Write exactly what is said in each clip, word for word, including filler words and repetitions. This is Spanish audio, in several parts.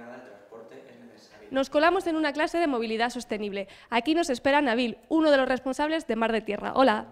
Nos colamos en una clase de movilidad sostenible. Aquí nos espera Nabil, uno de los responsables de Mar de Tierra. Hola.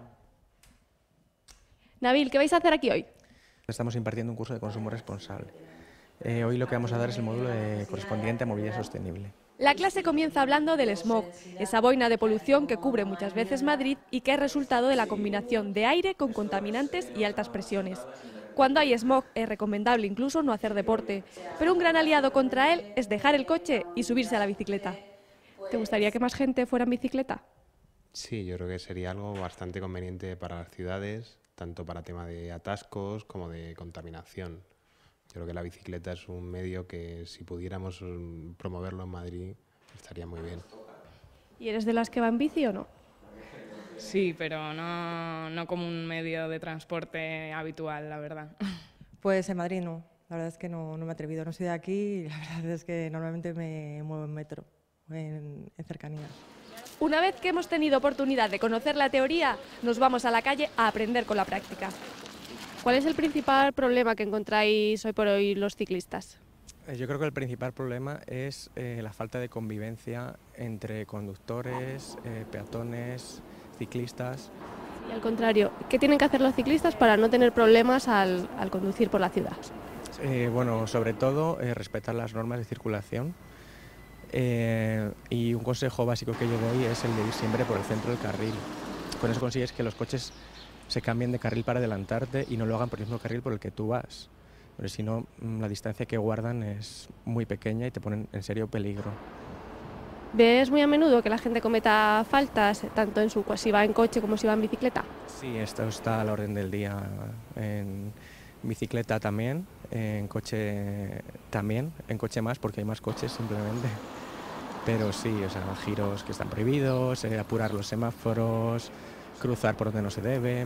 Nabil, ¿qué vais a hacer aquí hoy? Estamos impartiendo un curso de consumo responsable. Eh, hoy lo que vamos a dar es el módulo de, correspondiente a movilidad sostenible. La clase comienza hablando del smog, esa boina de polución que cubre muchas veces Madrid y que es resultado de la combinación de aire con contaminantes y altas presiones. Cuando hay smog es recomendable incluso no hacer deporte, pero un gran aliado contra él es dejar el coche y subirse a la bicicleta. ¿Te gustaría que más gente fuera en bicicleta? Sí, yo creo que sería algo bastante conveniente para las ciudades, tanto para tema de atascos como de contaminación. Yo creo que la bicicleta es un medio que si pudiéramos promoverlo en Madrid estaría muy bien. ¿Y eres de las que va en bici o no? Sí, pero no, no como un medio de transporte habitual, la verdad. Pues en Madrid no, la verdad es que no, no me he atrevido, no soy de aquí y la verdad es que normalmente me muevo en metro, en, en cercanías. Una vez que hemos tenido oportunidad de conocer la teoría, nos vamos a la calle a aprender con la práctica. ¿Cuál es el principal problema que encontráis hoy por hoy los ciclistas? Yo creo que el principal problema es eh, la falta de convivencia entre conductores, eh, peatones, ciclistas. Y al contrario, ¿qué tienen que hacer los ciclistas para no tener problemas al, al conducir por la ciudad? Eh, bueno, sobre todo eh, respetar las normas de circulación eh, y un consejo básico que yo doy es el de ir siempre por el centro del carril. Con eso consigues que los coches se cambien de carril para adelantarte y no lo hagan por el mismo carril por el que tú vas. Pero si no, la distancia que guardan es muy pequeña y te ponen en serio peligro. ¿Ves muy a menudo que la gente cometa faltas, tanto en su, si va en coche como si va en bicicleta? Sí, esto está a la orden del día. En bicicleta también, en coche también, en coche más porque hay más coches simplemente. Pero sí, o sea, giros que están prohibidos, eh, apurar los semáforos, cruzar por donde no se debe,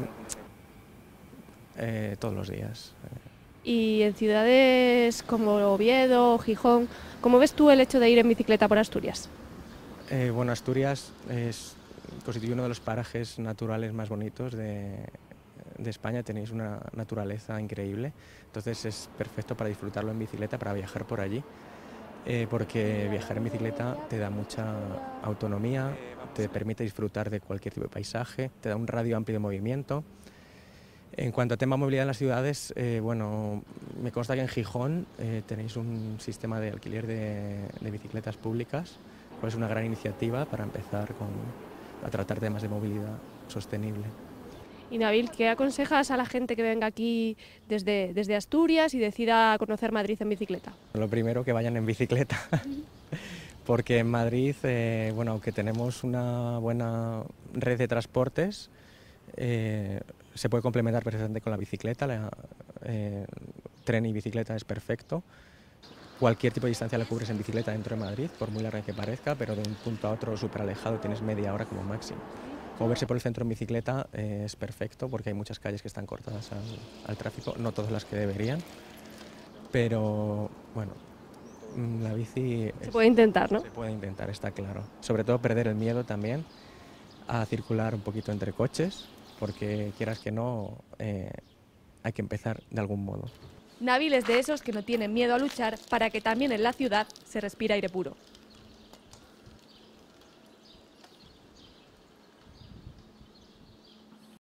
eh, todos los días. Y en ciudades como Oviedo o Gijón, ¿cómo ves tú el hecho de ir en bicicleta por Asturias? Eh, bueno, Asturias es, constituye uno de los parajes naturales más bonitos de, de España, tenéis una naturaleza increíble, entonces es perfecto para disfrutarlo en bicicleta, para viajar por allí, eh, porque viajar en bicicleta te da mucha autonomía, te permite disfrutar de cualquier tipo de paisaje, te da un radio amplio de movimiento. En cuanto a tema movilidad en las ciudades, eh, bueno, me consta que en Gijón eh, tenéis un sistema de alquiler de, de bicicletas públicas, cual es una gran iniciativa para empezar con, a tratar temas de movilidad sostenible. Y Nabil, ¿qué aconsejas a la gente que venga aquí desde, desde Asturias y decida conocer Madrid en bicicleta? Lo primero, que vayan en bicicleta, porque en Madrid, eh, bueno, aunque tenemos una buena red de transportes, eh, se puede complementar perfectamente con la bicicleta, la, eh, tren y bicicleta es perfecto. Cualquier tipo de distancia la cubres en bicicleta dentro de Madrid, por muy larga que parezca, pero de un punto a otro súper alejado tienes media hora como máximo. Moverse por el centro en bicicleta eh, es perfecto porque hay muchas calles que están cortadas al, al tráfico, no todas las que deberían, pero bueno, la bici... Se es, puede intentar, ¿no? Se puede intentar, está claro. Sobre todo perder el miedo también a circular un poquito entre coches, porque quieras que no, eh, hay que empezar de algún modo. Nabil es de esos que no tienen miedo a luchar para que también en la ciudad se respire aire puro.